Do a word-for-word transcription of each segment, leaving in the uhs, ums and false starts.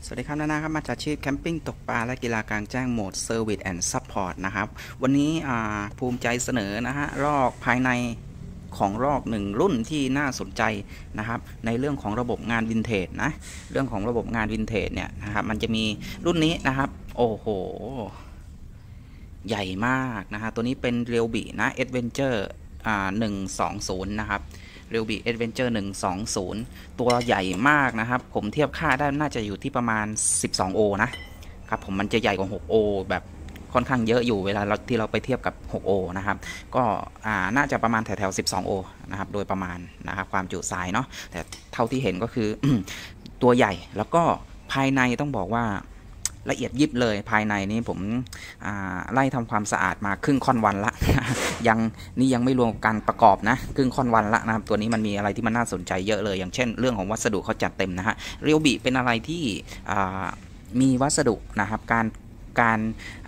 สวัสดีครับนานาครับมาจากอาชีพแคมปิ้งตกปลาและกีฬากลางแจ้งโหมด Service and Support นะครับวันนี้ภูมิใจเสนอนะฮะลอกภายในของลอกหนึ่งรุ่นที่น่าสนใจนะครับในเรื่องของระบบงานวินเทจนะเรื่องของระบบงานวินเทจเนี่ยนะครับมันจะมีรุ่นนี้นะครับโอ้โหใหญ่มากนะฮะตัวนี้เป็นเรียวบีนะ Adventure อ่าหนึ่งสองศูนย์นะครับเรียวบี Adventure หนึ่งสองศูนย์ตัวใหญ่มากนะครับผมเทียบค่าได้น่าจะอยู่ที่ประมาณสิบสองโอนะครับผมมันจะใหญ่กว่าหกโอแบบค่อนข้างเยอะอยู่เวลาเราที่เราไปเทียบกับหกโอนะครับก็น่าจะประมาณแถวๆสิบสองโอนะครับโดยประมาณนะครับความจุทรายเนาะแต่เท่าที่เห็นก็คือ ตัวใหญ่แล้วก็ภายในต้องบอกว่าละเอียดยิบเลยภายในนี่ผมไล่ทำความสะอาดมาครึ่งค่อนวันละ ยังนี่ยังไม่รวมการประกอบนะครึ่งค่อนวันละนะครับตัวนี้มันมีอะไรที่มันน่าสนใจเยอะเลยอย่างเช่นเรื่องของวัสดุเขาจัดเต็มนะฮะเรียวบิเป็นอะไรที่มีวัสดุนะครับการการ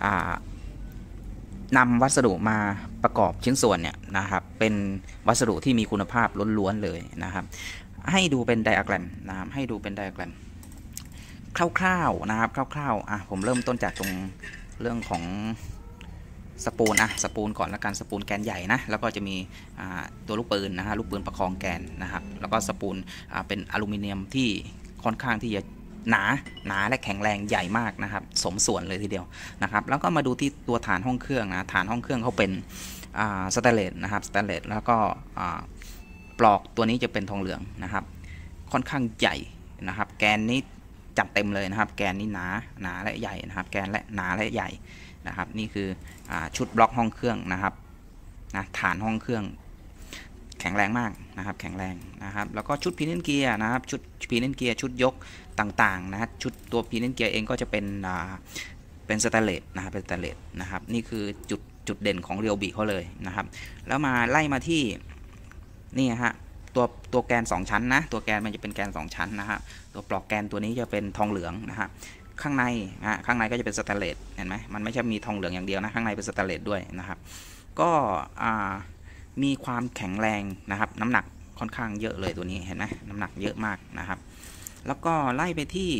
นำวัสดุมาประกอบชิ้นส่วนเนี่ยนะครับเป็นวัสดุที่มีคุณภาพล้วนๆเลยนะครับให้ดูเป็นไดอะแกรมนะครับให้ดูเป็นไดอะแกรมคร่าวๆนะครับคร่าวๆอ่ะผมเริ่มต้นจากตรงเรื่องของสปูลอะสปูลก่อนแล้วกันสปูลแกนใหญ่นะแล้วก็จะมีตัวลูกปืนนะฮะลูกปืนประคองแกนนะครับแล้วก็สปูลเป็นอลูมิเนียมที่ค่อนข้างที่จะหนาหนาและแข็งแรงใหญ่มากนะครับสมส่วนเลยทีเดียวนะครับแล้วก็มาดูที่ตัวฐานห้องเครื่องนะฐานห้องเครื่องเขาเป็นสแตนเลสนะครับสแตนเลสแล้วก็ปลอกตัวนี้จะเป็นทองเหลืองนะครับค่อนข้างใหญ่นะครับแกนนี้จัดเต็มเลยนะครับแกนนี้หนาหนาและใหญ่นะครับแกนและหนาและใหญ่นะครับนี่คืออชุดบล็อกห้องเครื่องนะครับนะฐานห้องเครื่องแข็งแรงมากนะครับแข็งแรงนะครับแล้วก็ชุดพีเนนเกียร์นะครับชุดพีเนนเกียร์ชุดยกต่างๆนะชุดตัวพีเนนเกียร์เองก็จะเป็นเป็นสแตนเลสนะครับเป็นสแตนเลสนะครับนี่คือจุดจุดเด่นของเรียวบีเขาเลยนะครับแล้วมาไล่มาที่นี่ฮะตัวตัวแกนสองชั้นนะตัวแกนมันจะเป็นแกนสองชั้นนะฮะตัวปลอกแกนตัวนี้จะเป็นทองเหลืองนะฮะข้างในนะข้างในก็จะเป็นสแตนเลสเห็นไหมมันไม่ใช่มีทองเหลืองอย่างเดียวนะข้างในเป็นสแตนเลสด้วยนะครับก็มีความแข็งแรงนะครับน้ำหนักค่อนข้างเยอะเลยตัวนี้เห็นไหมน้ำหนักเยอะมากนะครับแล้วก็ไล่ไปที่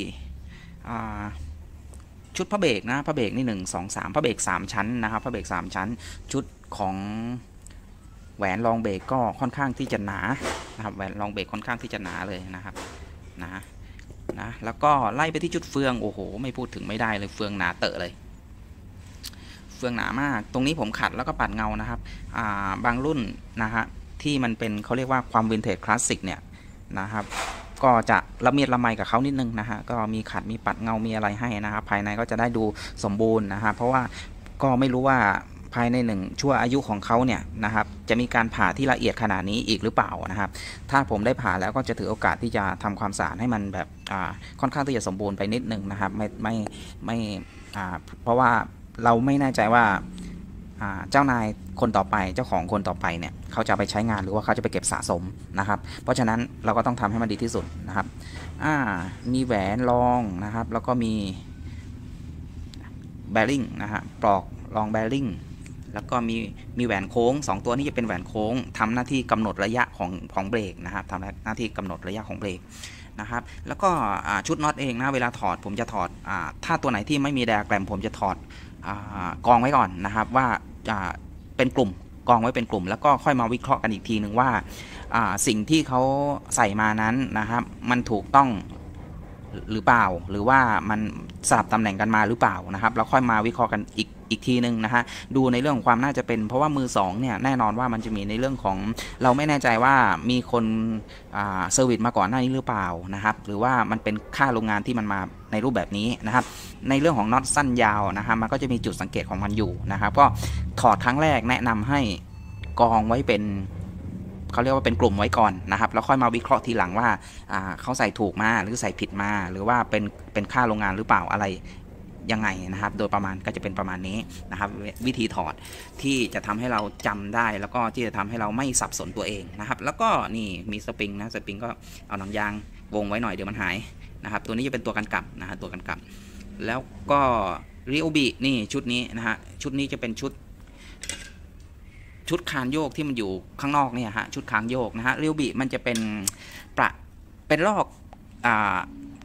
ชุดพระเบรกนะพระเบรกนี่หนึ่งสองสามพระเบรกสามชั้นนะครับพระเบรกสามชั้นชุดของแหวนรองเบรกก็ค่อนข้างที่จะหนานะครับแหวนรองเบรกค่อนข้างที่จะหนาเลยนะครับนะนะแล้วก็ไล่ไปที่จุดเฟืองโอ้โหไม่พูดถึงไม่ได้เลยเฟืองหนาเตอะเลยเฟืองหนามากตรงนี้ผมขัดแล้วก็ปัดเงานะครับบางรุ่นนะฮะที่มันเป็นเขาเรียกว่าความวินเทจคลาสสิกเนี่ยนะครับก็จะละเมียดละไมกับเขานิดนึงนะฮะก็มีขัดมีปัดเงามีอะไรให้นะครับภายในก็จะได้ดูสมบูรณ์นะฮะเพราะว่าก็ไม่รู้ว่าภายในหนึ่งชั่วอายุของเขาเนี่ยนะครับจะมีการผ่าที่ละเอียดขนาดนี้อีกหรือเปล่านะครับถ้าผมได้ผ่าแล้วก็จะถือโอกาสที่จะทำความสะอาดให้มันแบบค่อนข้างที่จะสมบูรณ์ไปนิดนึงนะครับไม่ไม่ไม่เพราะว่าเราไม่แน่ใจว่าเจ้านายคนต่อไปเจ้าของคนต่อไปเนี่ยเขาจะไปใช้งานหรือว่าเขาจะไปเก็บสะสมนะครับเพราะฉะนั้นเราก็ต้องทำให้มันดีที่สุดนะครับมีแหวนรองนะครับแล้วก็มีแบริ่งนะฮะปลอกรองแบริ่งแล้วก็มีมีแหวนโค้งสองตัวนี้จะเป็นแหวนโค้งทำหน้าที่กำหนดระยะของของเบรกนะครับทำหน้าที่กำหนดระยะของเบรกนะครับแล้วก็ชุดน็อตเองนะเวลาถอดผมจะถอดถ้าตัวไหนที่ไม่มีไดอะแกรมผมจะถอดกองไว้ก่อนนะครับว่าเป็นกลุ่มกองไว้เป็นกลุ่มแล้วก็ค่อยมาวิเคราะห์กันอีกทีหนึ่งว่าสิ่งที่เขาใส่มานั้นนะครับมันถูกต้องหรือเปล่าหรือว่ามันสลับตำแหน่งกันมาหรือเปล่านะครับแล้วค่อยมาวิเคราะห์กันอีกอีกทีนึงนะฮะดูในเรื่องของความน่าจะเป็นเพราะว่ามือสองเนี่ยแน่นอนว่ามันจะมีในเรื่องของเราไม่แน่ใจว่ามีคนเซอร์วิสมาก่อนหน้านี้หรือเปล่านะครับหรือว่ามันเป็นค่าโรงงานที่มันมาในรูปแบบนี้นะครับในเรื่องของน็อตสั้นยาวนะฮะมันก็จะมีจุดสังเกตของมันอยู่นะครับก็ถอดครั้งแรกแนะนำให้กองไว้เป็นเขาเรียกว่าเป็นกลุ่มไว้ก่อนนะครับแล้วค่อยมาวิเคราะห์ทีหลังว่าเขาใส่ถูกมาหรือใส่ผิดมาหรือว่าเป็นเป็นค่าโรงงานหรือเปล่าอะไรยังไงนะครับโดยประมาณก็จะเป็นประมาณนี้นะครับวิธีถอดที่จะทำให้เราจำได้แล้วก็ที่จะทำให้เราไม่สับสนตัวเองนะครับแล้วก็นี่มีสปริงนะสปริงก็เอาหนังยางวงไว้หน่อยเดี๋ยวมันหายนะครับตัวนี้จะเป็นตัวกันกลับนะฮะตัวกันกลับแล้วก็ริโอบินี่ชุดนี้นะฮะชุดนี้จะเป็นชุดชุดคานโยกที่มันอยู่ข้างนอกเนี่ยฮะชุดคานโยกนะฮะริโอบิมันจะเป็นประเป็นลอกอ่า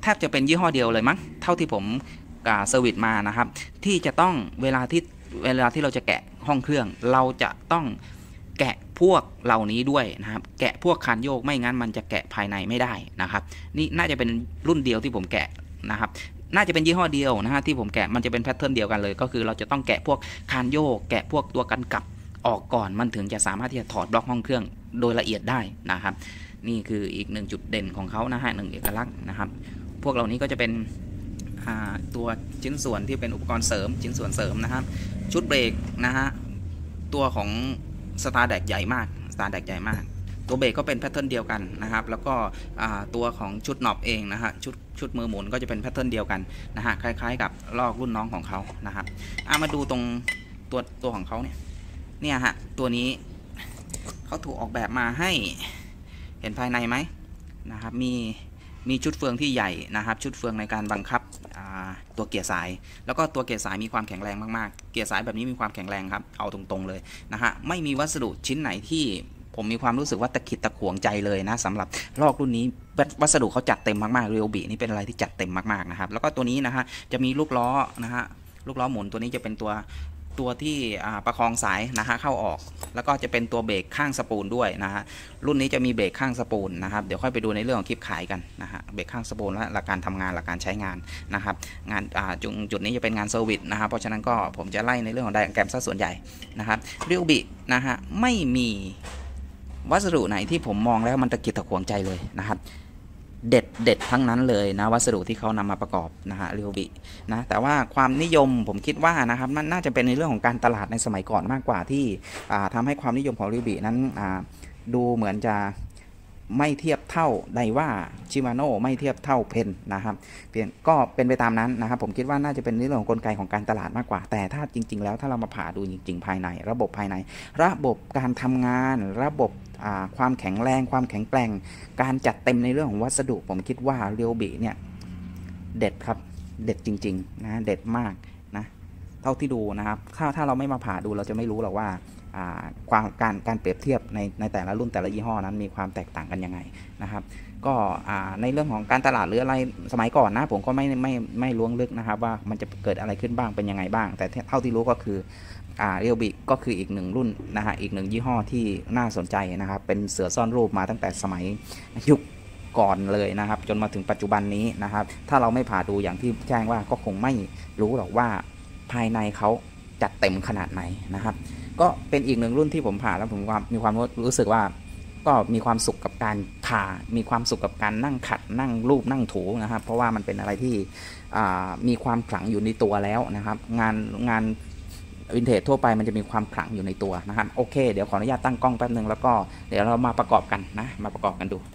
แทบจะเป็นยี่ห้อเดียวเลยมั้งเท่าที่ผมเซอร์วิสมานะครับที่จะต้องเวลาที่เวลาที่เราจะแกะห้องเครื่องเราจะต้องแกะพวกเหล่านี้ด้วยนะครับแกะพวกคานโยกไม่งั้นมันจะแกะภายในไม่ได้นะครับนี่น่าจะเป็นรุ่นเดียวที่ผมแกะนะครับน่าจะเป็นยี่ห้อเดียวนะฮะที่ผมแกะมันจะเป็นแพทเทิร์นเดียวกันเลยก็คือเราจะต้องแกะพวกคานโยกแกะพวกตัวกันกลับออกก่อนมันถึงจะสามารถที่จะถอดบล็อกห้องเครื่องโดยละเอียดได้นะครับนี่คืออีกหนึ่งจุดเด่นของเขานะฮะหนึ่งเอกลักษณ์นะครับพวกเหล่านี้ก็จะเป็นตัวชิ้นส่วนที่เป็นอุปกรณ์เสริมชิ้นส่วนเสริมนะครับชุดเบรกนะฮะตัวของสตาร์แดกใหญ่มากสตาร์แดกใหญ่มากตัวเบรกก็เป็นแพทเทิร์นเดียวกันนะครับแล้วก็ตัวของชุดน็อปเองนะฮะชุดชุดมือหมุนก็จะเป็นแพทเทิร์นเดียวกันนะฮะคล้ายๆกับลอกรุ่นน้องของเขานะครับมาดูตรงตัวตัวของเขาเนี่ยเนี่ยฮะตัวนี้เขาถูกออกแบบมาให้เห็นภายในไหมนะครับมีมีชุดเฟืองที่ใหญ่นะครับชุดเฟืองในการบังคับตัวเกียร์สายแล้วก็ตัวเกียร์สายมีความแข็งแรงมากๆเกียร์สายแบบนี้มีความแข็งแรงครับเอาตรงๆเลยนะฮะไม่มีวัสดุชิ้นไหนที่ผมมีความรู้สึกว่าตะขิดตะขวงใจเลยนะสำหรับลอกรุ่นนี้วัสดุเขาจัดเต็มมากๆเรียวบีนี่เป็นอะไรที่จัดเต็มมากๆนะครับแล้วก็ตัวนี้นะฮะจะมีลูกล้อนะฮะลูกล้อหมุนตัวนี้จะเป็นตัวตัวที่ประคองสายนะฮะเข้าออกแล้วก็จะเป็นตัวเบรกข้างสปูลด้วยนะฮะรุ่นนี้จะมีเบรกข้างสปูลนะครับเดี๋ยวค่อยไปดูในเรื่องของคลิปขายกันนะฮะเบรกข้างสปูลและหลักการทำงานหลักการใช้งานนะครับงานจุดจุดนี้จะเป็นงานเซอร์วิสนะครับเพราะฉะนั้นก็ผมจะไล่ในเรื่องของไดอะแกรมซะส่วนใหญ่นะครับเรียวบินะฮะไม่มีวัสดุไหนที่ผมมองแล้วมันตะกิดตะขวงใจเลยนะครับเด็ดเด็ดทั้งนั้นเลยนะวัสดุที่เขานำมาประกอบนะฮะเรียวบินะแต่ว่าความนิยมผมคิดว่านะครับมันน่าจะเป็นในเรื่องของการตลาดในสมัยก่อนมากกว่าที่ทำให้ความนิยมของเรียวบินั้นดูเหมือนจะไม่เทียบเท่าไดว่าชิมาโน่ไม่เทียบเท่าเพนนะครับเปลี่ยนก็เป็นไปตามนั้นนะครับผมคิดว่าน่าจะเป็นเรื่องของกลไกของการตลาดมากกว่าแต่ถ้าจริงๆแล้วถ้าเรามาผ่าดูจริงๆภายในระบบภายในระบบการทำงานระบบความแข็งแรงความแข็งแกร่งการจัดเต็มในเรื่องของวัสดุผมคิดว่าเรียวบิเนี่ยเด็ดครับเด็ดจริงๆนะเด็ดมากนะเท่าที่ดูนะครับถ้าถ้าเราไม่มาผ่าดูเราจะไม่รู้หรอกว่าความการการเปรียบเทียบในในแต่ละรุ่นแต่ละยี่ห้อนั้นมีความแตกต่างกันยังไงนะครับก็ในเรื่องของการตลาดหรืออะไรสมัยก่อนนะผมก็ไม่ไม่ไม่ล้วงลึกนะครับว่ามันจะเกิดอะไรขึ้นบ้างเป็นยังไงบ้างแต่เท่าที่รู้ก็คือเรียวบิก็คืออีกหนึ่งรุ่นนะฮะอีกหนึ่งยี่ห้อที่น่าสนใจนะครับเป็นเสือซ่อนรูปมาตั้งแต่สมัยยุคก่อนเลยนะครับจนมาถึงปัจจุบันนี้นะครับถ้าเราไม่ผ่าดูอย่างที่แจ้งว่าก็คงไม่รู้หรอกว่าภายในเขาจัดเต็มขนาดไหนนะครับก็เป็นอีกหนึ่งรุ่นที่ผมผ่าแล้วผมมีความรู้สึกว่าก็มีความสุขกับการผ่ามีความสุขกับการนั่งขัดนั่งรูปนั่งถูนะครับเพราะว่ามันเป็นอะไรที่มีความขลังอยู่ในตัวแล้วนะครับงานงานวินเทจทั่วไปมันจะมีความขลังอยู่ในตัวนะครับโอเคเดี๋ยวขออนุญาตตั้งกล้องแป๊บนึงแล้วก็เดี๋ยวเรามาประกอบกันนะมาประกอบกันดู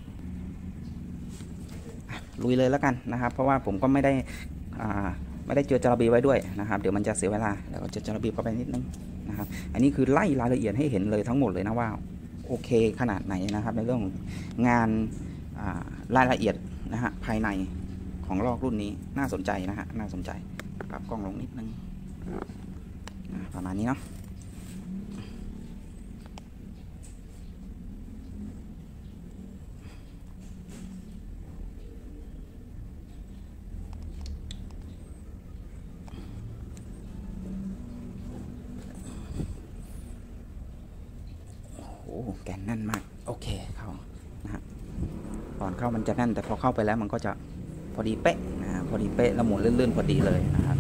ลุยเลยแล้วกันนะครับเพราะว่าผมก็ไม่ได้ไม่ได้เจอจาระบีไว้ด้วยนะครับเดี๋ยวมันจะเสียเวลาเดี๋ยวจะจาระบีเข้าไปนิดนึงนะครับอันนี้คือไล่รายละเอียดให้เห็นเลยทั้งหมดเลยนะว่าโอเคขนาดไหนนะครับในเรื่องงานรายละเอียดนะฮะภายในของลอกรุ่นนี้น่าสนใจนะฮะน่าสนใจปรับกล้องลงนิดนึงประมาณนี้เนาะแกนแน่นมากโอเคเข้านะฮะก่อนเข้ามันจะแน่นแต่พอเข้าไปแล้วมันก็จะพอดีเป๊ะนะพอดีเป๊ะแล้วหมุนลื่นๆพอดีเลยนะครับ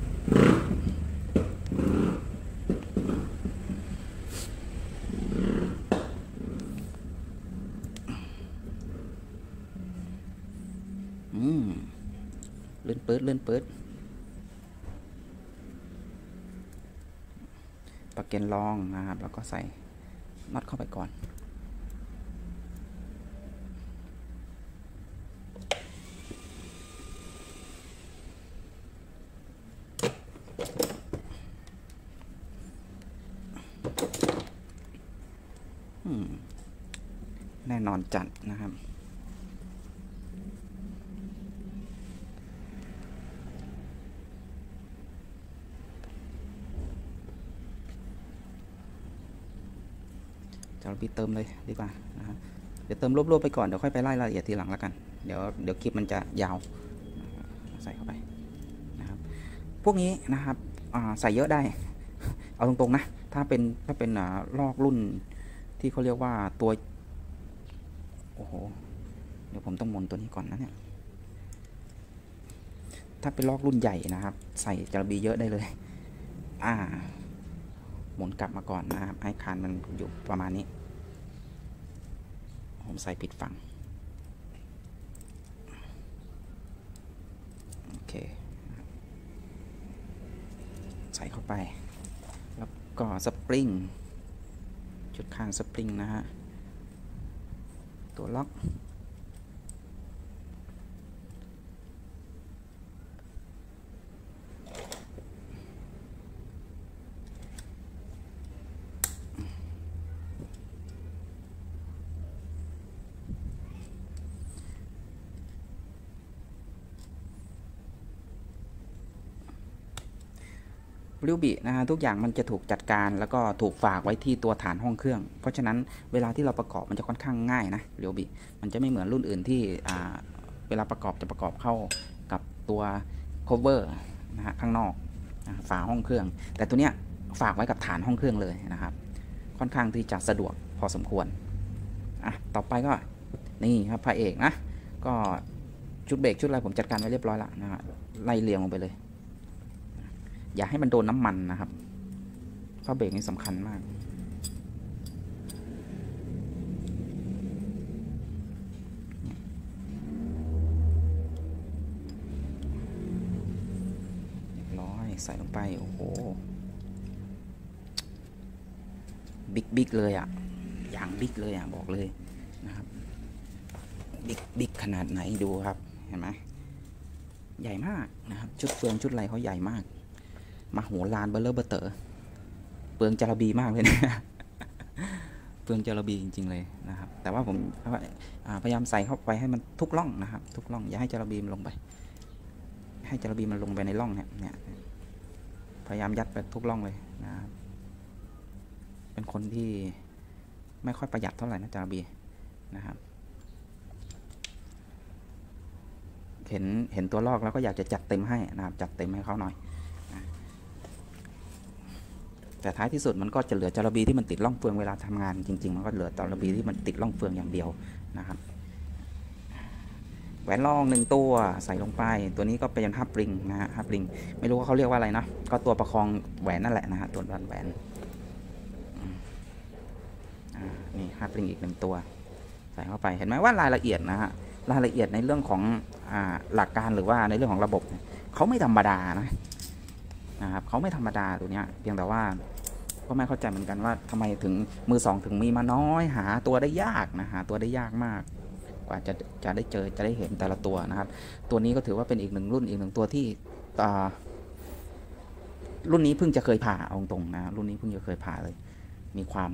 อืมลื่นปื๊ดลื่นปื๊ดปากเกนรองนะครับแล้วก็ใส่น็อตเข้าไปก่อนแน่นอนจัดนะครับจะเราไปเติมเลยดีกว่านะครับเดี๋ยวเติมรวบๆไปก่อนเดี๋ยวค่อยไปไล่รายละเอียดทีหลังแล้วกันเดี๋ยวเดี๋ยวคลิปมันจะยาวใส่เข้าไปนะครับพวกนี้นะครับใส่เยอะได้เอาตรงๆนะถ้าเป็นถ้าเป็นลอกรุ่นที่เขาเรียกว่าตัวโอ้โหเดี๋ยวผมต้องหมุนตัวนี้ก่อนนะเนี่ยถ้าเป็นลอกรุ่นใหญ่นะครับใส่จาระบีเยอะได้เลยอ่าหมุนกลับมาก่อนนะครับให้คานมันอยู่ประมาณนี้ผมใส่ผิดฝั่งโอเคใส่เข้าไปแล้วก็สปริงจุดข้างสปริงนะฮะตัวล็อกริวบินะฮะทุกอย่างมันจะถูกจัดการแล้วก็ถูกฝากไว้ที่ตัวฐานห้องเครื่องเพราะฉะนั้นเวลาที่เราประกอบมันจะค่อนข้างง่ายนะริวบิมันจะไม่เหมือนรุ่นอื่นที่เวลาประกอบจะประกอบเข้ากับตัว cover นะฮะข้างนอกฝาห้องเครื่องแต่ตัวเนี้ยฝากไว้กับฐานห้องเครื่องเลยนะครับค่อนข้างที่จะสะดวกพอสมควรอ่ะต่อไปก็นี่ครับพระเอกนะก็ชุดเบรกชุดอะไรผมจัดการไว้เรียบร้อยแล้วนะฮะไล่เรียงลงไปเลยอย่าให้มันโดนน้ำมันนะครับเพราะเบรกนี่สำคัญมากเรียบร้อยใส่ลงไปโอ้โหบิ๊กบิ๊กเลยอ่ะอย่างบิ๊กเลยอ่ะบอกเลยนะครับบิ๊กบิ๊กขนาดไหนดูครับเห็นไหมใหญ่มากนะครับชุดเฟืองชุดอะไรเขาใหญ่มากมาโหฬารเบลเลอร์เบอร์เตอร์เปลืองจาระบีมากเลยนะเปลืองจาระบีจริงๆเลยนะครับแต่ว่าผมพยายามใส่เข้าไปให้มันทุกร่องนะครับทุกร่องอย่าให้จาระบีมันลงไปให้จาระบีมันลงไปในร่องเนี่ยเนี่ยพยายามยัดไปทุกร่องเลยนะครับเป็นคนที่ไม่ค่อยประหยัดเท่าไหร่นะจาระบีนะครับเห็นเห็นตัวลอกแล้วก็อยากจะจัดเต็มให้นะครับจัดเต็มให้เขาหน่อยแต่ท้ายที่สุดมันก็จะเหลือจาระบีที่มันติดร่องเฟืองเวลาทำงานจริงๆมันก็เหลือจาระบีที่มันติดร่องเฟืองอย่างเดียวนะครับแหวนรองหนึ่งตัวใส่ลงไปตัวนี้ก็เป็นฮับปริงนะฮะฮับปริงไม่รู้ว่าเขาเรียกว่าอะไรนะก็ตัวประคองแหวนนั่นแหละนะฮะตัวรันแหวนนี่ฮับปริงอีกหนึ่งตัวใส่เข้าไปเห็นไหมว่ารายละเอียดนะฮะรายละเอียดในเรื่องของหลักการหรือว่าในเรื่องของระบบเขาไม่ธรรมดานะนะครับเขาไม่ธรรมดาตัวเนี้ยเพียงแต่ว่าก็ไม่เข้าใจเหมือนกันว่าทำไมถึงมือสองถึงมีมาน้อยหาตัวได้ยากนะหาตัวได้ยากมากกว่าจะจะได้เจอจะได้เห็นแต่ละตัวนะครับตัวนี้ก็ถือว่าเป็นอีกหนึ่งรุ่นอีกหนึ่งตัวที่รุ่นนี้เพิ่งจะเคยผ่าเอาตรงนะรุ่นนี้เพิ่งจะเคยผ่าเลยมีความ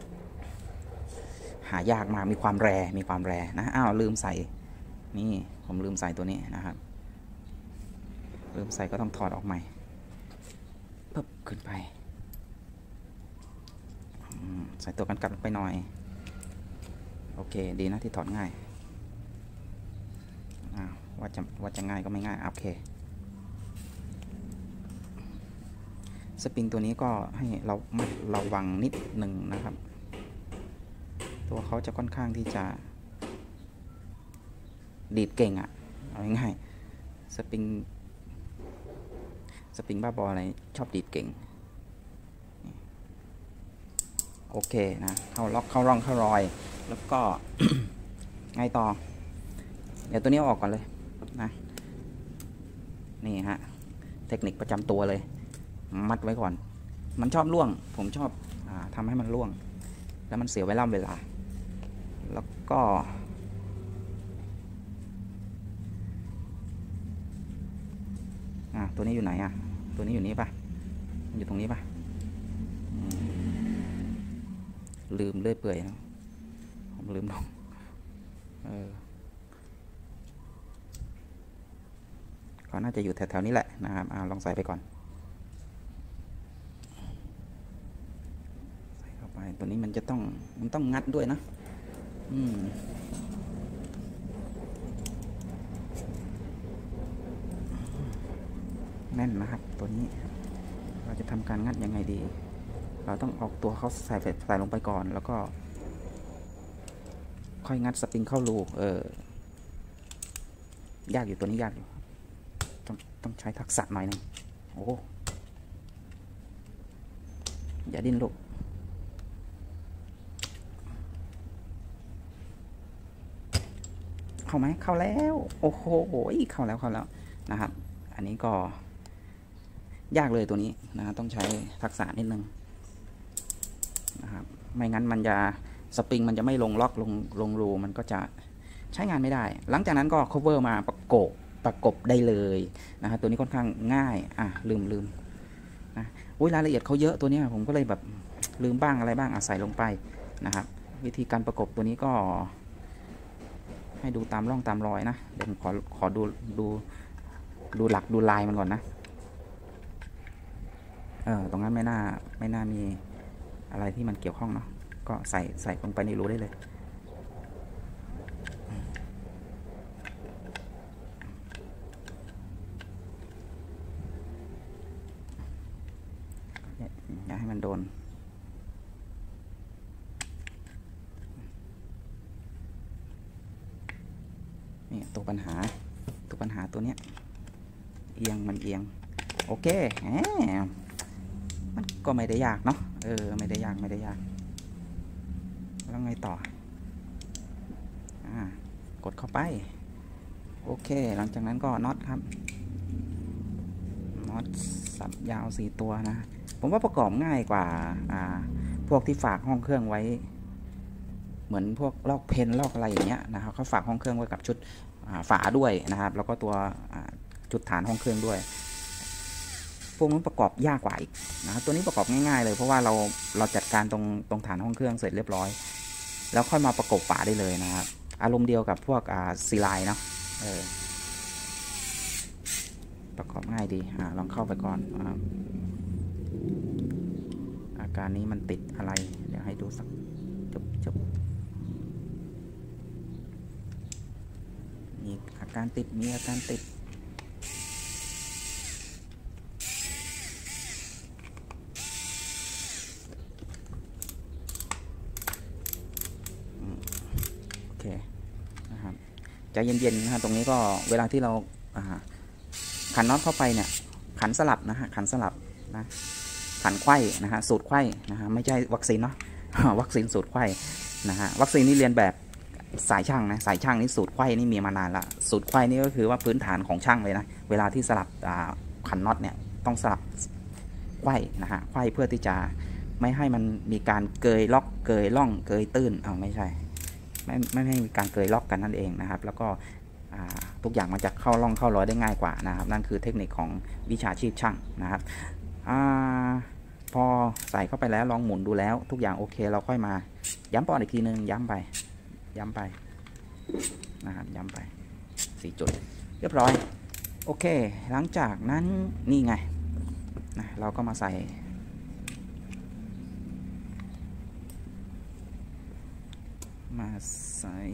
หายากมากมีความแรมีความแรนะอ้าวลืมใส่นี่ผมลืมใส่ตัวนี้นะครับลืมใส่ก็ต้องถอดออกใหม่ปึ๊บขึ้นไปใส่ตัวกันกัดลงไปหน่อยโอเคดีนะที่ถอดง่ายว่าจะว่าจะง่ายก็ไม่ง่ายโอเคสปริงตัวนี้ก็ให้เราระวังนิดหนึ่งนะครับตัวเขาจะค่อนข้างที่จะดีดเก่งอะเอาง่ายๆสปริงสปริงบ้าบออะไรชอบดีดเก่งโอเคนะเข้าล็อกเข้าร่องเข้ารอยแล้วก็ ไงต่อเดี๋ยวตัวนี้ออกก่อนเลยนะนี่ฮะเทคนิคประจำตัวเลยมัดไว้ก่อนมันชอบล่วงผมชอบอ่าทำให้มันล่วงแล้วมันเสียเวลาเวลาแล้วก็อ่าตัวนี้อยู่ไหนอ่ะตัวนี้อยู่นี่ปะมันอยู่ตรงนี้ปะลืมเลื่อยเปื่อยนะผมลืมลงเออก็น่าจะอยู่แถวๆนี้แหละนะครับเอาลองใส่ไปก่อนใส่เข้าไปตัวนี้มันจะต้องมันต้องงัดด้วยนะอืมแน่นนะครับตัวนี้เราจะทำการงัดยังไงดีเราต้องออกตัวเขาใส่ใส่ลงไปก่อนแล้วก็ค่อยงัดสปริงเข้ารูเออยากอยู่ตัวนี้ยากอยู่ต้องต้องใช้ทักษะหน่อยนึงโอ้อย่าดิ้นลูกเข้าไหมเข้าแล้วโอ้โหเข้าแล้วเข้าแล้วนะครับอันนี้ก็ยากเลยตัวนี้นะต้องใช้ทักษะนิดนึงนะครับไม่งั้นมันจะสปริงมันจะไม่ลงล็อกลงลงรูมันก็จะใช้งานไม่ได้หลังจากนั้นก็ cover มาประกบประกบได้เลยนะครับตัวนี้ค่อนข้างง่ายอ่ะลืมลืมนะอุ้ยรายละเอียดเขาเยอะตัวนี้ผมก็เลยแบบลืมบ้างอะไรบ้างอาศัยลงไปนะครับวิธีการประกบตัวนี้ก็ให้ดูตามร่องตามรอยนะเดี๋ยวผมขอขอดูดูดูหลักดูลายมันก่อนนะเออตรงนั้นไม่น่าไม่น่ามีอะไรที่มันเกี่ยวข้องเนาะก็ใส่ใส่ลงไปในรูได้เลยอย่าให้มันโดนนี่ตัวปัญหาตัวปัญหาตัวเนี้ยเอียงมันเอียงโอเคแหมมันก็ไม่ได้ยากเนาะเออไม่ได้ยากไม่ได้ยากแล้วไงต่ออ่ากดเข้าไปโอเคหลังจากนั้นก็น็อตครับน็อตสับยาวสี่ตัวนะผมว่าประกอบง่ายกว่าอ่าพวกที่ฝากห้องเครื่องไว้เหมือนพวกลอกเพนลอกอะไรอย่างเงี้ยนะครับเขาฝากห้องเครื่องไว้กับชุดฝาด้วยนะครับแล้วก็ตัวจุดฐานห้องเครื่องด้วยพวกนั้นประกอบยากกว่าอีกนะครับตัวนี้ประกอบง่ายๆเลยเพราะว่าเราเราจัดการตรงตรงฐานห้องเครื่องเสร็จเรียบร้อยแล้วค่อยมาประกบฝาได้เลยนะครับอารมณ์เดียวกับพวกซีไลน์เนาะเออประกอบง่ายดีอ่าลองเข้าไปก่อนอ่าอาการนี้มันติดอะไรเดี๋ยวให้ดูสักจบจบมีอาการติดมีอาการติดโอเคนะครับใจเย็นๆนะฮะตรงนี้ก็เวลาที่เราขันน็อตเข้าไปเนี่ยขันสลับนะฮะขันสลับนะขันไขว้นะฮะสูตรไขว้นะฮะไม่ใช่วัคซีนเนาะวัคซีนสูตรไขว้นะฮะวัคซีนนี่เรียนแบบสายช่างนะสายช่างนี่สูตรไขว้นี่มีมานานละสูตรไขว้นี่ก็คือว่าพื้นฐานของช่างเลยนะเวลาที่สลับขันน็อตเนี่ยต้องสลับไขว้นะฮะไขว้เพื่อที่จะไม่ให้มันมีการเกยล็อกเกยล่องเกยตื้นเอาไม่ใช่ไม่ไม่ให้มีการเกยล็อกกันนั่นเองนะครับแล้วก็ทุกอย่างมันจะเข้าร่องเข้ารอยได้ง่ายกว่านะครับนั่นคือเทคนิคของวิชาชีพช่างนะครับอพอใส่เข้าไปแล้วลองหมุนดูแล้วทุกอย่างโอเคเราค่อยมาย้ำปอนอีกทีนึงย้ำไปย้ำไปนะครับย้ำไปสี่จุดเรียบร้อยโอเคหลังจากนั้นนี่ไงนะเราก็มาใส่มาใส่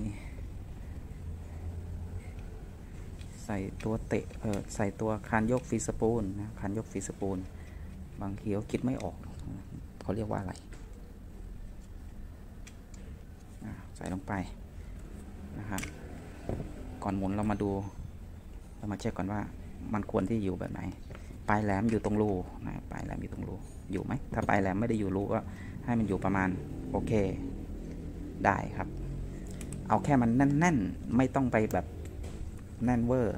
ใส่ตัวเตะเออใส่ตัวคานยกฟรีสปูลนะคานยกฟรีสปูลบางทีเขาคิดไม่ออกเขาเรียกว่าอะไรใส่ลงไปนะครับก่อนหมุนเรามาดูเรามาเช็คก่อนว่ามันควรที่อยู่แบบไหนปลายแหลมอยู่ตรงรูนะปลายแหลมอยู่ตรงรูอยู่ไหมถ้าปลายแหลมไม่ได้อยู่รูก็ให้มันอยู่ประมาณโอเคได้ครับเอาแค่มันแน่นๆไม่ต้องไปแบบแน่นเวอร์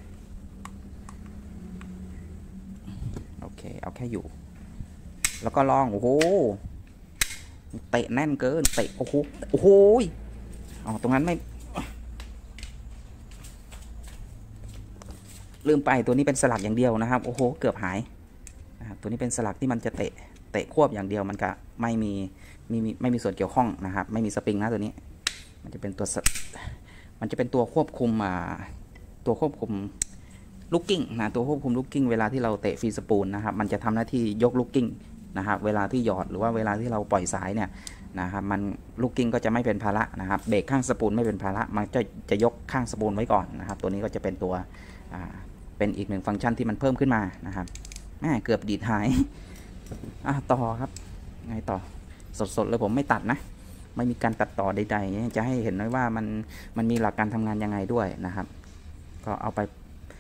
โอเคเอาแค่อยู่แล้วก็ลองโอ้โหเตะแน่นเกินเตะโอ้โหโอ้โหอ๋อตรงนั้นไม่ลืมไปตัวนี้เป็นสลักอย่างเดียวนะครับโอ้โหเกือบหายนะครับตัวนี้เป็นสลักที่มันจะเตะเตะควบอย่างเดียวมันก็ไม่มีมีไม่มีส่วนเกี่ยวข้องนะครับไม่มีสปริงนะตัวนี้มันจะเป็นตัวมันจะเป็นตัวควบคุมอ่าตัวควบคุมลูกกิ้งนะตัวควบคุมลูกกิ้งเวลาที่เราเตะฟรีสปูลนะครับมันจะทำหน้าที่ยกลูกกิ้งนะครับเวลาที่หยอดหรือว่าเวลาที่เราปล่อยสายเนี่ยนะครับมันลูกกิ้งก็จะไม่เป็นภาระนะครับเบรกข้างสปูลไม่เป็นภาระมันจะจะยกข้างสปูลไว้ก่อนนะครับตัวนี้ก็จะเป็นตัวเป็นอีกหนึ่งฟังก์ชันที่มันเพิ่มขึ้นมานะครับแม่เกือบดีดหายอ่ะต่อครับไงต่อสดๆเลยผมไม่ตัดนะไม่มีการตัดต่อใดๆจะให้เห็นไว้ว่ามันมันมีหลักการทำงานยังไงด้วยนะครับก็เอาไป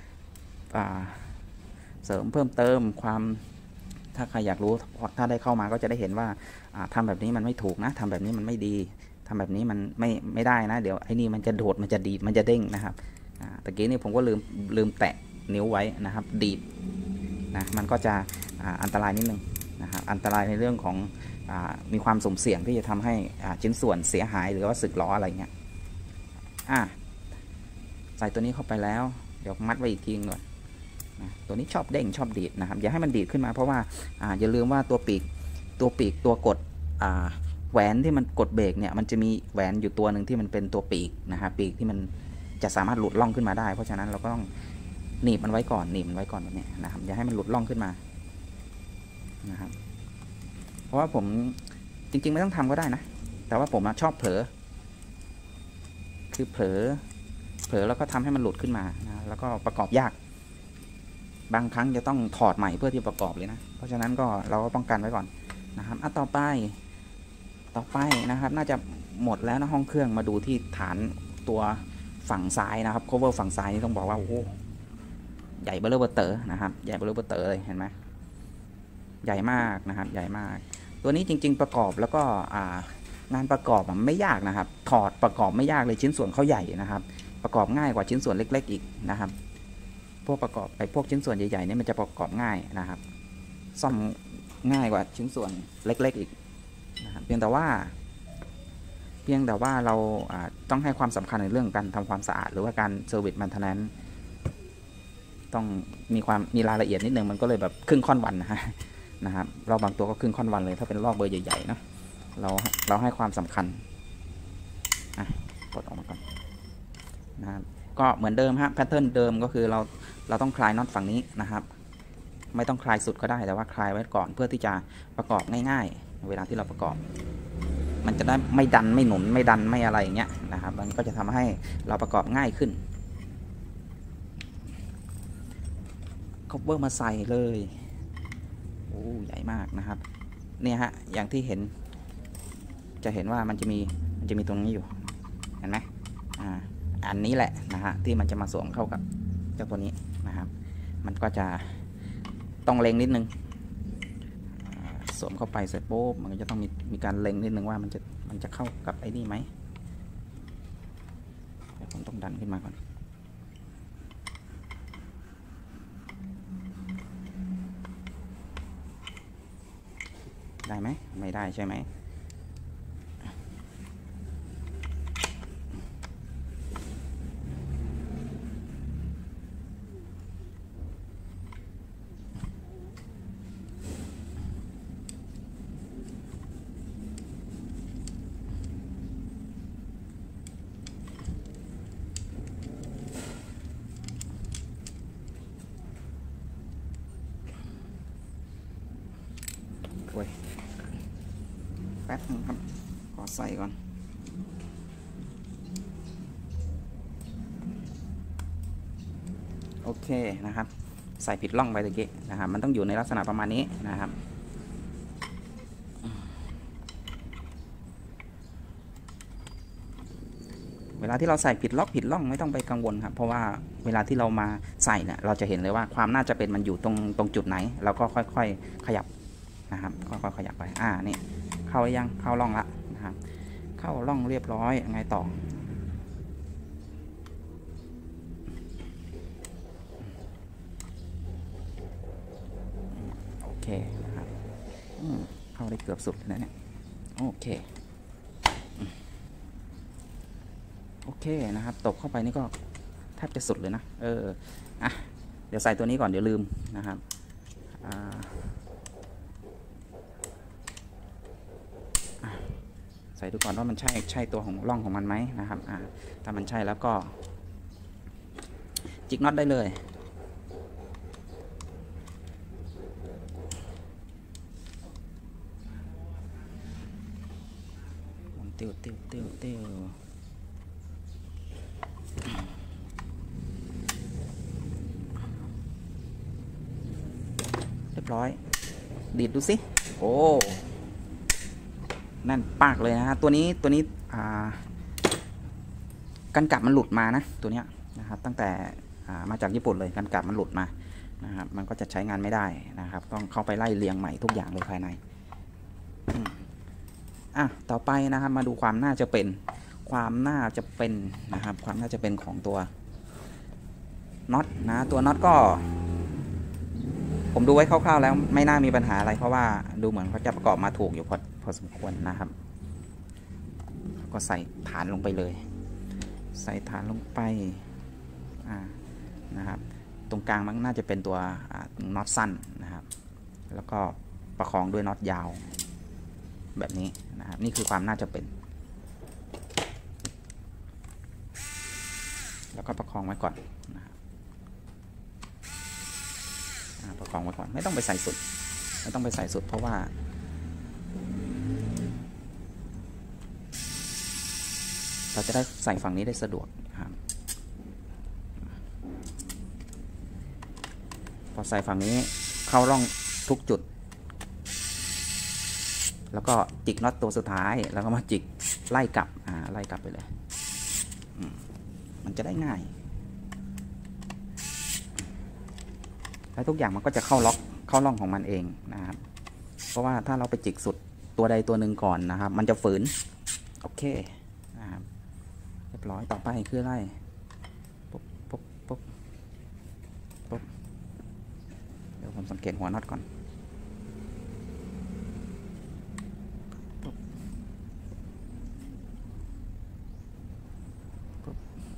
เสริมเพิ่มเติมความถ้าใครอยากรู้ถ้าได้เข้ามาก็จะได้เห็นว่าทำแบบนี้มันไม่ถูกนะทำแบบนี้มันไม่ดีทำแบบนี้มันไม่ไม่ได้นะเดี๋ยวไอ้นี่มันจะโดดมันจะดีดมันจะเด้งนะครับตะกี้นี่ผมก็ลืมลืมแตะนิ้วไว้นะครับดีดนะมันก็จะอันตรายนิดนึงนะครับอันตรายในเรื่องของมีความสุ่มเสี่ยงที่จะทำให้ชิ้นส่วนเสียหายหรือว่าสึกหรออะไรเงี้ยอ่ะใส่ตัวนี้เข้าไปแล้วเดี๋ยวมัดไว้อีกทีก่อนนะตัวนี้ชอบเด้งชอบดีดนะครับอย่าให้มันดีดขึ้นมาเพราะว่าอ่าอย่าลืมว่าตัวปีกตัวปีกตัวกดอ่าแหวนที่มันกดเบรกเนี่ยมันจะมีแหวนอยู่ตัวหนึ่งที่มันเป็นตัวปีกนะครับปีกที่มันจะสามารถหลุดล่องขึ้นมาได้เพราะฉะนั้นเราก็ต้องหนีบมันไว้ก่อนหนีบมันไว้ก่อนแบบนี้นะครับอย่าให้มันหลุดล่องขึ้นมานะครับเพราะว่าผมจริงๆไม่ต้องทำก็ได้นะแต่ว่าผมชอบเผลอคือเผลอเผลอแล้วก็ทำให้มันหลุดขึ้นมานะแล้วก็ประกอบยากบางครั้งจะต้องถอดใหม่เพื่อที่ประกอบเลยนะเพราะฉะนั้นก็เราก็ป้องกันไว้ก่อนนะครับอ่ะต่อไปต่อไปนะครับน่าจะหมดแล้วนะห้องเครื่องมาดูที่ฐานตัวฝั่งซ้ายนะครับ cover ฝั่งซ้ายนี่ต้องบอกว่าโอ้โหใหญ่เบ้อเร่อเบ้อเต๋อนะครับใหญ่เบ้อเร่อเบ้อเต๋อเลยเห็นไหมใหญ่มากนะครับใหญ่มากตัวนี้จริงๆประกอบแล้วก็งานประกอบไม่ยากนะครับถอดประกอบไม่ยากเลยชิ้นส่วนเขาใหญ่นะครับประกอบง่ายกว่าชิ้นส่วนเล็กๆอีกนะครับพวกประกอบไอ้พวกชิ้นส่วนใหญ่ๆนี่มันจะประกอบง่ายนะครับซ่อมง่ายกว่าชิ้นส่วนเล็กๆอีกนะครับเพียงแต่ว่าเพียงแต่ว่าเราต้องให้ความสำคัญในเรื่องการทำความสะอาดหรือว่าการเซอร์วิสแมนเทนแนนซ์ต้องมีความมีรายละเอียดนิดนึงมันก็เลยแบบครึ่งค่อนวันนะฮะนะครับเราบางตัวก็ครึ่งค่อนวันเลยถ้าเป็นรอบเบอร์ใหญ่ๆนะเราเราให้ความสำคัญอ่ะกดออกมาก่อนนะครับก็เหมือนเดิมฮะแพทเทิร์นเดิมก็คือเราเราต้องคลายน็อตฝั่งนี้นะครับไม่ต้องคลายสุดก็ได้แต่ว่าคลายไว้ก่อนเพื่อที่จะประกอบง่ายๆเวลาที่เราประกอบมันจะได้ไม่ดันไม่หนุนไม่ดันไม่อะไรอย่างเงี้ยนะครับมันก็จะทำให้เราประกอบง่ายขึ้นคัฟเวอร์มาใส่เลยโอ้ใหญ่มากนะครับเนี่ยฮะอย่างที่เห็นจะเห็นว่ามันจะมีมันจะมีตรงนี้อยู่เห็นไหมอ่าอันนี้แหละนะฮะที่มันจะมาสวมเข้ากับเจ้าตัวนี้นะครับมันก็จะต้องเล็งนิดนึงสวมเข้าไปเสร็จปุ๊บมันก็จะต้องมีมีการเล็งนิดนึงว่ามันจะมันจะเข้ากับไอ้นี่ไหมเดี๋ยวผมต้องดันขึ้นมาก่อนได้ไหมไม่ได้ใช่ไหมแป๊บนึงครับขอใส่ก่อนโอเคนะครับใส่ผิดร่องไปตะกี้นะครับมันต้องอยู่ในลักษณะประมาณนี้นะครับเวลาที่เราใส่ผิดล็อกผิดร่องไม่ต้องไปกังวลครับเพราะว่าเวลาที่เรามาใส่เนี่ยเราจะเห็นเลยว่าความน่าจะเป็นมันอยู่ตรงตรงจุดไหนเราก็ค่อยๆขยับนะครับค่อยๆขยับไปอ่านี่เข้ายังเข้าร่องละนะครับเข้าร่องเรียบร้อยไงต่อโอเคนะครับเข้าได้เกือบสุดแล้วเนี่ยโอเคโอเคนะครับตบเข้าไปนี่ก็แทบจะสุดเลยนะเอออ่ะเดี๋ยวใส่ตัวนี้ก่อนเดี๋ยวลืมนะครับใส่ดูก่อนว่ามันใช่ใช่ตัวของร่องของมันไหมนะครับอ่าถ้ามันใช่แล้วก็จิกน็อตได้เลยเตียวเตียวเตียวเตียวรียบร้อยดีดดูสิโอ้นั่นปากเลยนะฮะตัวนี้ตัวนี้อ่ากันกัดมันหลุดมานะตัวเนี้ยนะครับตั้งแต่มาจากญี่ปุ่นเลยกันกัดมันหลุดมานะครับมันก็จะใช้งานไม่ได้นะครับต้องเข้าไปไล่เรียงใหม่ทุกอย่างเลยภายในอ่ะต่อไปนะครับมาดูความน่าจะเป็นความน่าจะเป็นนะครับความน่าจะเป็นของตัวน็อตนะตัวน็อตก็ผมดูไว้คร่าวๆแล้วไม่น่ามีปัญหาอะไรเพราะว่าดูเหมือนเขาจะประกอบมาถูกอยู่พอพอสมควรนะครับก็ใส่ฐานลงไปเลยใส่ฐานลงไปอ่านะครับตรงกลางมันน่าจะเป็นตัวน็อตสั้นนะครับแล้วก็ประคองด้วยน็อตยาวแบบนี้นะครับนี่คือความน่าจะเป็นแล้วก็ประคองไว้ก่อนนะครับประคองไว้ก่อนไม่ต้องไปใส่สุดไม่ต้องไปใส่สุดเพราะว่าเราจะได้ใส่ฝั่งนี้ได้สะดวกครับพอใส่ฝั่งนี้เข้าร่องทุกจุดแล้วก็จิกน็อตตัวสุดท้ายแล้วก็มาจิกไล่กลับอ่าไล่กลับไปเลยมันจะได้ง่ายแล้วทุกอย่างมันก็จะเข้าล็อกเข้าร่องของมันเองนะครับเพราะว่าถ้าเราไปจิกสุดตัวใดตัวหนึ่งก่อนนะครับมันจะฝืนโอเคนะครับเรียบร้อยต่อไปคืออะไรปุ๊บปุ๊บปุ๊บปุ๊บเดี๋ยวผมสังเกตหัวน็อตก่อนปุ๊บปุ๊บ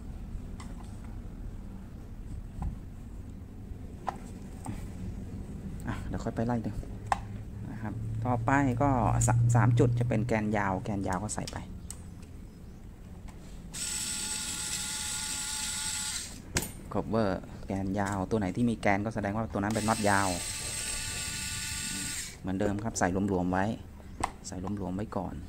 อ่ะเดี๋ยวค่อยไปไล่ดูนะครับต่อไปก็สามจุดจะเป็นแกนยาวแกนยาวก็ใส่ไปcover แกนยาวตัวไหนที่มีแกนก็แสดงว่าตัวนั้นเป็นน็อตยาวเหมือนเดิมครับใส่รวมๆไว้ใส่รวมๆไว้ก่อน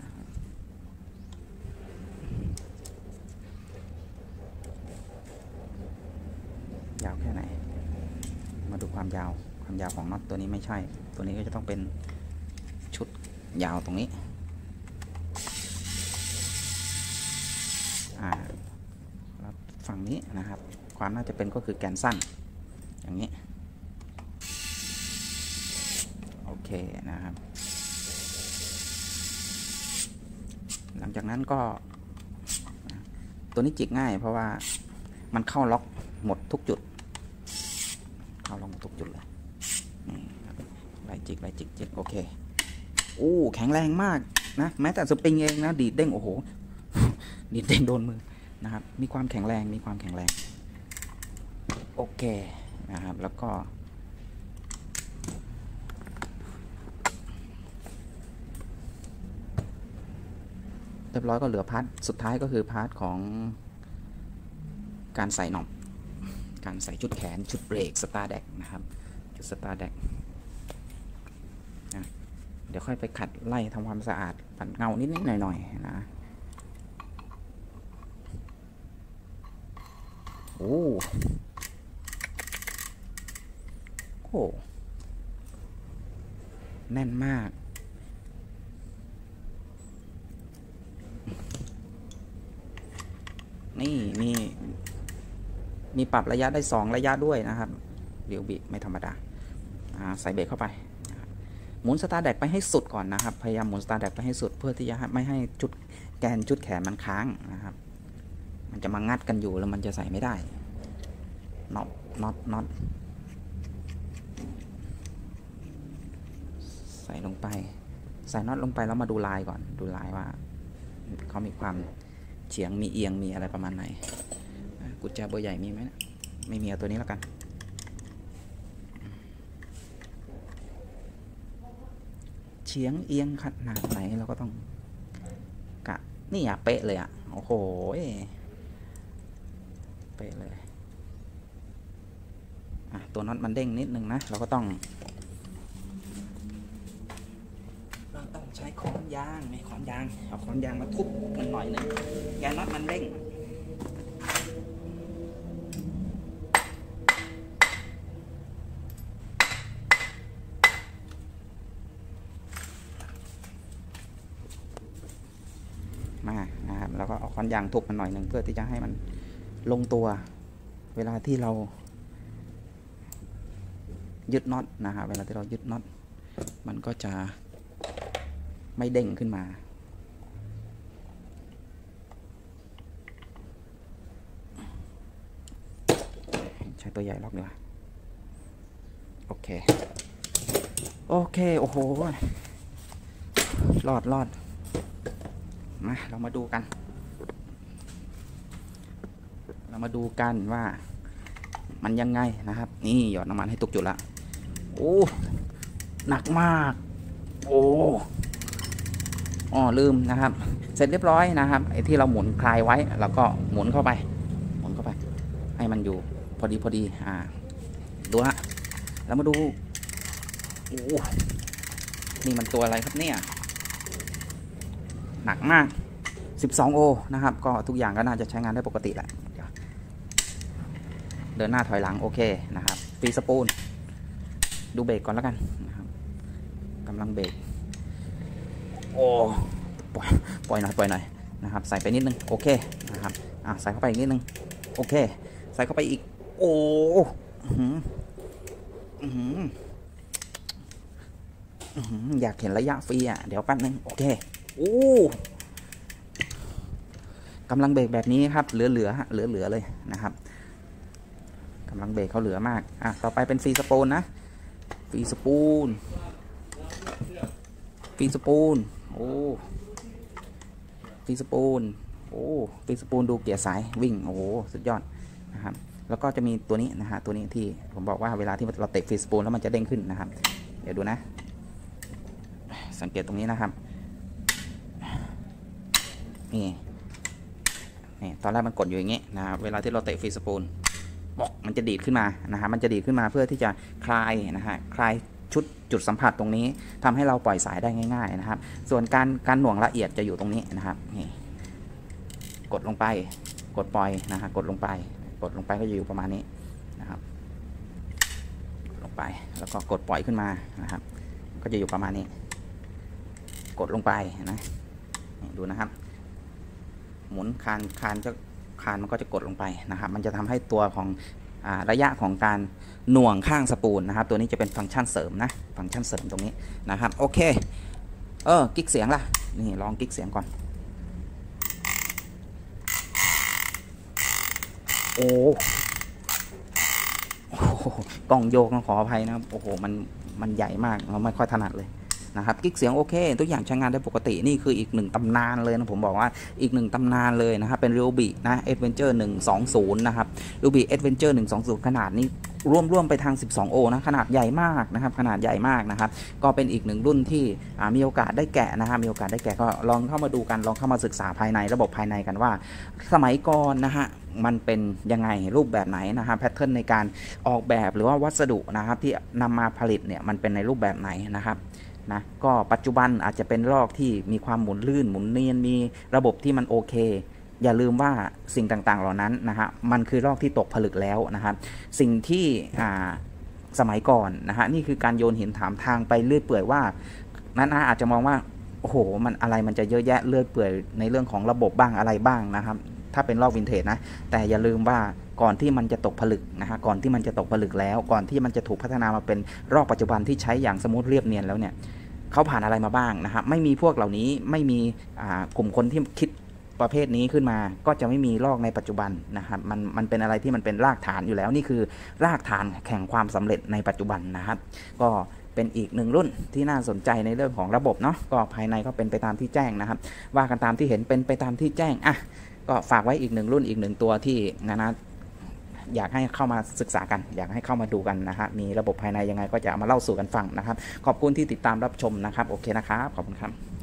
ยาวแค่ไหนมาดูความยาวความยาวของน็อตตัวนี้ไม่ใช่ตัวนี้ก็จะต้องเป็นชุดยาวตรงนี้อ่าแล้วฝั่งนี้นะครับความน่าจะเป็นก็คือแกนสั้นอย่างนี้โอเคนะครับหลังจากนั้นก็ตัวนี้จิกง่ายเพราะว่ามันเข้าล็อกหมดทุกจุดเข้าล็อกหมดทุกจุดเลยนี่ไล่จิกไล่จิกจิกโอเคโอ้แข็งแรงมากนะแม้แต่สปริงเองนะดีดเด้งโอ้โหดีดเด้งโดนมือนะครับมีความแข็งแรงมีความแข็งแรงโอเคนะครับแล้วก็เรียบร้อยก็เหลือพาร์ทสุดท้ายก็คือพาร์ทของการใส่หนอบการใส่ชุดแขนชุดเบรกสตาร์แดกนะครับชุดสตาร์แดกนะเดี๋ยวค่อยไปขัดไล่ทำความสะอาดปัดเงานิดๆหน่อยๆนะโอ้โหแน่นมากนี่มีมีปรับระยะได้สองระยะด้วยนะครับเรียวบิไม่ธรรมดาใส่เบรกเข้าไปหมุนสตาร์แดกไปให้สุดก่อนนะครับพยายามหมุนสตาร์แดกไปให้สุดเพื่อที่จะไม่ให้จุดแกนจุดแขนมันค้างนะครับมันจะมางัดกันอยู่แล้วมันจะใส่ไม่ได้น็อตน็อตน็อตใส่ลงไปใส่น็อตลงไปแล้วมาดูลายก่อนดูลายว่าเขามีความเฉียงมีเอียงมีอะไรประมาณไหนกุญแจเบอร์ใหญ่มีไหมนะไม่มีเอาตัวนี้แล้วกันเฉียงเอียงขนาดไหนเราก็ต้องกะนี่อ่ะเป๊ะเลยอ่ะโอ้โหเป๊ะเลยอ่ะตัวน็อตมันเด้งนิดนึงนะเราก็ต้องเราต้องใช้ค้อนยางไม่ค้อนยางเอาค้อนยางมาทุบมันหน่อยนึงแกนน็อตมันเด้งฟันยางทุบมันหน่อยหนึ่งเพื่อที่จะให้มันลงตัวเวลาที่เรายึดน็อตนะฮะเวลาที่เรายึดน็อตมันก็จะไม่เด้งขึ้นมาใช้ตัวใหญ่ล็อกดีกว่าโอเคโอเคโอ้โหรอดรอดมาเรามาดูกันเรามาดูกันว่ามันยังไงนะครับนี่หยอดน้ำมันให้ตุกจุดละโอ้หนักมากโอ้อ๋อลืมนะครับเสร็จเรียบร้อยนะครับไอ้ที่เราหมุนคลายไว้แล้วก็หมุนเข้าไปหมุนเข้าไปให้มันอยู่พอดีพอดีอ่าดูฮะแล้วมาดูโอ้นี่มันตัวอะไรครับเนี่ยหนักมากสิบสองโอนะครับก็ทุกอย่างก็น่าจะใช้งานได้ปกติแหละเดินหน้าถอยหลังโอเคนะครับฟรีสปูลดูเบรกก่อนแล้วกันนะครับกำลังเบรกโอ้ปล่อยปล่อยหน่อยปล่อยหน่อยนะครับใส่ไปนิดนึงโอเคนะครับอ่ะใส่เข้าไปอีกนิดนึงโอเคใส่เข้าไปอีกโอ้อยากเห็นระยะฟรีอ่ะเดี๋ยวแป๊บนึงโอเคโอ้กำลังเบรกแบบนี้ครับเหลือเหลือเหลือเหลือเลยนะครับกำลังเบรกเขาเหลือมากอ่ะต่อไปเป็นฟรีสปูลนะฟรีสปูลฟรีสปูลโอ้ฟรีสปูลโอ้ฟรีสปูลดูเกียร์สายวิ่งโอ้สุดยอดนะครับแล้วก็จะมีตัวนี้นะฮะตัวนี้ที่ผมบอกว่าเวลาที่เราเตะฟรีสปูลแล้วมันจะเด้งขึ้นนะครับเดี๋ยวดูนะสังเกตตรงนี้นะครับนี่นี่ตอนแรกมันกดอยู่อย่างงี้นะครับเวลาที่เราเตะฟรีสปูลบอกมันจะดีดขึ้นมานะฮะมันจะดีดขึ้นมาเพื่อที่จะคลายนะฮะคลายชุดจุดสัมผัสตรงนี้ทำให้เราปล่อยสายได้ง่ายๆนะครับส่วนการการหน่วงละเอียดจะอยู่ตรงนี้นะครับนี่กดลงไปกดปล่อยนะฮะกดลงไปกดลงไปก็จะอยู่ประมาณนี้นะครับลงไปแล้วก็กดปล่อยขึ้นมานะครับก็จะอยู่ประมาณนี้กดลงไปนะดูนะครับหมุนคานคานจะคานมันก็จะกดลงไปนะครับมันจะทำให้ตัวของอ่าระยะของการหน่วงข้างสปูลนะครับตัวนี้จะเป็นฟังก์ชันเสริมนะฟังก์ชันเสริมตรงนี้นะครับโอเคเออกิ๊กเสียงล่ะนี่ลองกิ๊กเสียงก่อนโอ้กล้องโยกต้องขออภัยนะครับโอ้โหมันมันใหญ่มากเราไม่ค่อยถนัดเลยนะครับกิ๊กเสียงโอเคทุกอย่างใช้งานได้ปกตินี่คืออีกหนึ่งตำนานเลยนะผมบอกว่าอีกหนึ่งตำนานเลยนะครับเป็น Ryobi นะ Adventure หนึ่งสองศูนย์นะครับ Ryobi Adventure หนึ่งสองศูนย์ขนาดนี้ร่วมร่วมไปทางสิบสองโอนะขนาดใหญ่มากนะครับขนาดใหญ่มากนะครับก็เป็นอีกหนึ่งรุ่นที่มีโอกาสได้แกะนะครับมีโอกาสได้แกะก็ลองเข้ามาดูกันลองเข้ามาศึกษาภายในระบบภายในกันว่าสมัยก่อนนะฮะมันเป็นยังไงรูปแบบไหนนะครับแพทเทิร์นในการออกแบบหรือว่าวัสดุนะครับที่นำมาผลิตเนี่ยมันเป็นในรูปแบบไหนนะครับนะก็ปัจจุบันอาจจะเป็นลอกที่มีความหมุนลื่นหมุนเนียนมีระบบที่มันโอเคอย่าลืมว่าสิ่งต่างๆเหล่านั้นนะฮะมันคือลอกที่ตกผลึกแล้วนะครับสิ่งที่สมัยก่อนนะฮะนี่คือการโยนหินถามทางไปเรื่อยเปื่อยว่านั้นนะอาจจะมองว่าโอ้โหมันอะไรมันจะเยอะแยะเรื่อยเปื่อยในเรื่องของระบบบ้างอะไรบ้างนะครับถ้าเป็นลอกวินเทจนะแต่อย่าลืมว่าก่อนที่มันจะตกผลึกนะฮะก่อนที่มันจะตกผลึกแล้วก่อนที่มันจะถูกพัฒนามาเป็นรอกปัจจุบันที่ใช้อย่างสมูทเรียบเนียนแล้วเนี่ยเขาผ่านอะไรมาบ้างนะครับไม่มีพวกเหล่านี้ไม่มีกลุ่มคนที่คิดประเภทนี้ขึ้นมาก็จะไม่มีลอกในปัจจุบันนะครับมันมันเป็นอะไรที่มันเป็นรากฐานอยู่แล้วนี่คือรากฐานแห่งความสำเร็จในปัจจุบันนะครับก็เป็นอีกหนึ่งรุ่นที่น่าสนใจในเรื่องของระบบเนาะก็ภายในก็เป็นไปตามที่แจ้งนะครับว่ากันตามที่เห็นเป็นไปตามที่แจ้งอ่ะก็ฝากไว้อีกหนึ่งรุ่นอีกหนึ่งตัวที่นะนะอยากให้เข้ามาศึกษากันอยากให้เข้ามาดูกันนะฮะมีระบบภายในยังไงก็จะมาเล่าสู่กันฟังนะครับขอบคุณที่ติดตามรับชมนะครับโอเคนะครับขอบคุณครับ